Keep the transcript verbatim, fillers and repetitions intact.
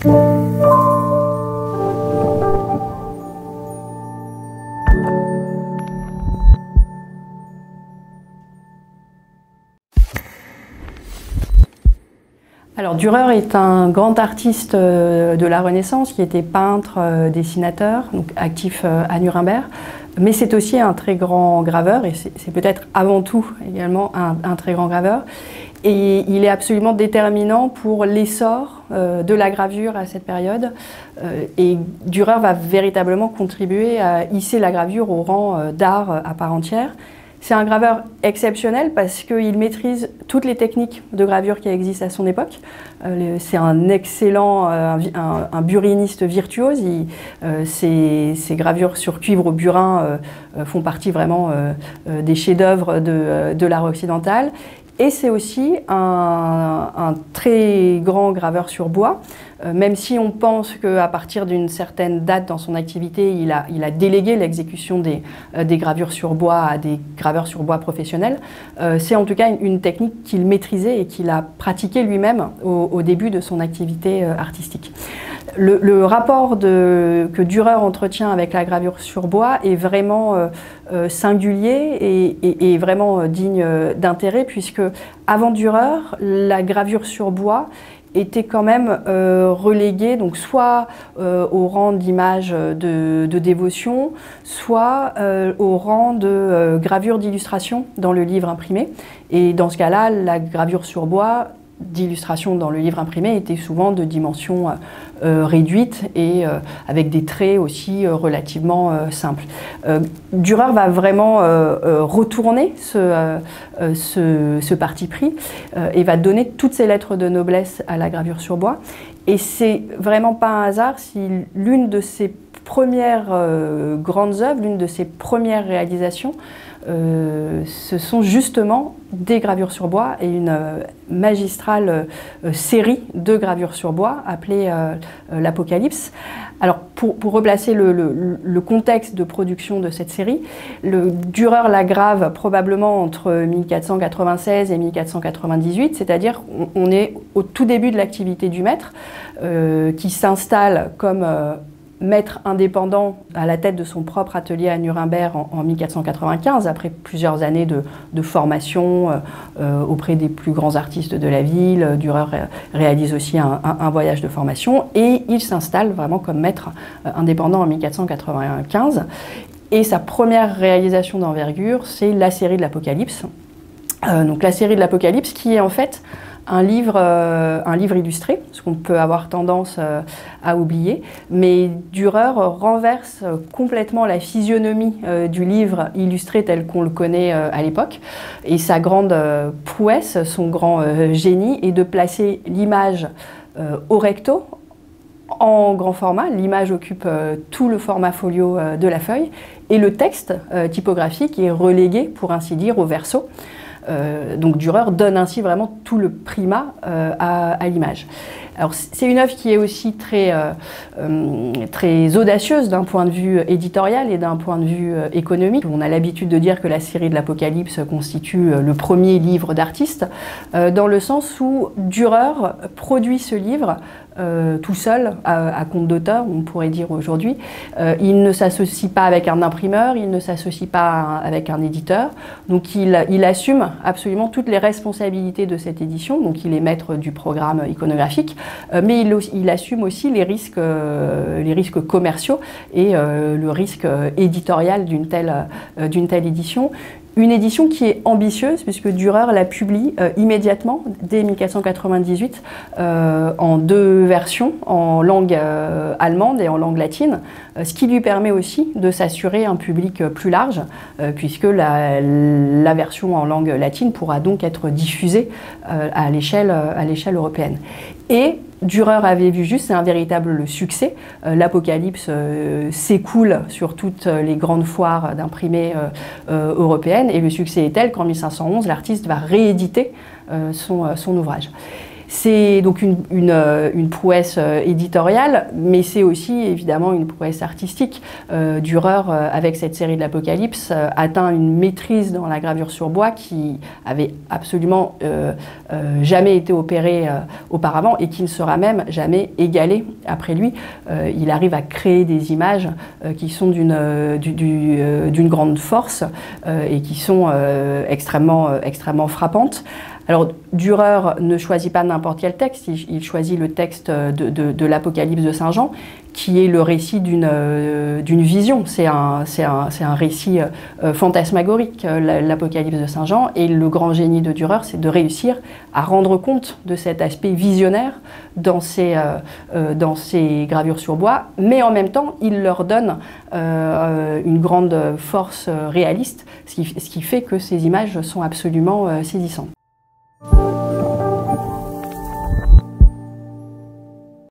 Alors Dürer est un grand artiste de la Renaissance qui était peintre, dessinateur, donc actif à Nuremberg, mais c'est aussi un très grand graveur et c'est peut-être avant tout également un, un très grand graveur. Et il est absolument déterminant pour l'essor euh, de la gravure à cette période. Euh, et Dürer va véritablement contribuer à hisser la gravure au rang euh, d'art à part entière. C'est un graveur exceptionnel parce qu'il maîtrise toutes les techniques de gravure qui existent à son époque. Euh, c'est un excellent, euh, un, un buriniste virtuose. Il, euh, ses, ses gravures sur cuivre au burin euh, font partie vraiment euh, euh, des chefs-d'œuvre de, de l'art occidental. Et c'est aussi un, un très grand graveur sur bois, euh, même si on pense qu'à partir d'une certaine date dans son activité, il a, il a délégué l'exécution des, euh, des gravures sur bois à des graveurs sur bois professionnels. Euh, c'est en tout cas une, une technique qu'il maîtrisait et qu'il a pratiquée lui-même au, au début de son activité euh, artistique. Le, le rapport de, que Dürer entretient avec la gravure sur bois est vraiment euh, euh, singulier et, et, et vraiment euh, digne euh, d'intérêt, puisque avant Dürer, la gravure sur bois était quand même euh, reléguée donc soit euh, au rang d'image de, de dévotion, soit euh, au rang de euh, gravure d'illustration dans le livre imprimé. Et dans ce cas-là, la gravure sur bois d'illustration dans le livre imprimé était souvent de dimension euh, réduite et euh, avec des traits aussi euh, relativement euh, simples. Euh, Dürer va vraiment euh, euh, retourner ce, euh, ce, ce parti pris euh, et va donner toutes ses lettres de noblesse à la gravure sur bois. Et c'est vraiment pas un hasard si l'une de ses premières euh, grandes œuvres, l'une de ses premières réalisations, Euh, ce sont justement des gravures sur bois et une euh, magistrale euh, série de gravures sur bois appelée euh, euh, l'Apocalypse. Alors pour, pour replacer le, le, le contexte de production de cette série, le Dürer la grave probablement entre mille quatre cent quatre-vingt-seize et mille quatre cent quatre-vingt-dix-huit, c'est-à-dire on, on est au tout début de l'activité du maître euh, qui s'installe comme euh, maître indépendant à la tête de son propre atelier à Nuremberg en, en mille quatre cent quatre-vingt-quinze, après plusieurs années de, de formation euh, auprès des plus grands artistes de la ville. Dürer ré, réalise aussi un, un, un voyage de formation et il s'installe vraiment comme maître euh, indépendant en mille quatre cent quatre-vingt-quinze. Et sa première réalisation d'envergure, c'est la série de l'Apocalypse. Euh, donc la série de l'Apocalypse qui est en fait un livre, euh, un livre illustré, ce qu'on peut avoir tendance euh, à oublier, mais Dürer renverse complètement la physionomie euh, du livre illustré tel qu'on le connaît euh, à l'époque, et sa grande euh, prouesse, son grand euh, génie est de placer l'image euh, au recto, en grand format. L'image occupe euh, tout le format folio euh, de la feuille, et le texte euh, typographique est relégué, pour ainsi dire, au verso. Euh, donc Dürer donne ainsi vraiment tout le primat euh, à, à l'image. Alors c'est une œuvre qui est aussi très, euh, euh, très audacieuse d'un point de vue éditorial et d'un point de vue euh, économique. On a l'habitude de dire que la série de l'Apocalypse constitue euh, le premier livre d'artiste, euh, dans le sens où Dürer produit ce livre Euh, tout seul, à, à compte d'auteur, on pourrait dire aujourd'hui. Euh, il ne s'associe pas avec un imprimeur, il ne s'associe pas avec un éditeur, donc il, il assume absolument toutes les responsabilités de cette édition, donc il est maître du programme iconographique, euh, mais il, il assume aussi les risques, euh, les risques commerciaux et euh, le risque éditorial d'une telle, euh, d'une telle édition. Une édition qui est ambitieuse puisque Dürer la publie euh, immédiatement, dès mille quatre cent quatre-vingt-dix-huit, euh, en deux versions, en langue euh, allemande et en langue latine, euh, ce qui lui permet aussi de s'assurer un public plus large, euh, puisque la, la version en langue latine pourra donc être diffusée euh, à l'échelle à l'échelle européenne. Et Dürer avait vu juste, c'est un véritable succès. Euh, L'Apocalypse euh, s'écoule sur toutes les grandes foires d'imprimés euh, euh, européennes, et le succès est tel qu'en mille cinq cent onze, l'artiste va rééditer euh, son, son ouvrage. C'est donc une, une, une prouesse éditoriale, mais c'est aussi évidemment une prouesse artistique. Euh, Dürer, euh, avec cette série de l'Apocalypse, euh, atteint une maîtrise dans la gravure sur bois qui avait absolument euh, euh, jamais été opérée euh, auparavant et qui ne sera même jamais égalée après lui. Euh, il arrive à créer des images euh, qui sont d'une euh, du, du, euh, d'une grande force euh, et qui sont euh, extrêmement, euh, extrêmement frappantes. Alors, Dürer ne choisit pas n'importe quel texte, il, il choisit le texte de, de, de l'Apocalypse de Saint Jean, qui est le récit d'une euh, d'une vision. C'est un, c'est un, c'est un récit euh, fantasmagorique, l'Apocalypse de Saint Jean, et le grand génie de Dürer, c'est de réussir à rendre compte de cet aspect visionnaire dans ses, euh, euh, dans ses gravures sur bois, mais en même temps, il leur donne euh, une grande force réaliste, ce qui, ce qui fait que ces images sont absolument euh, saisissantes.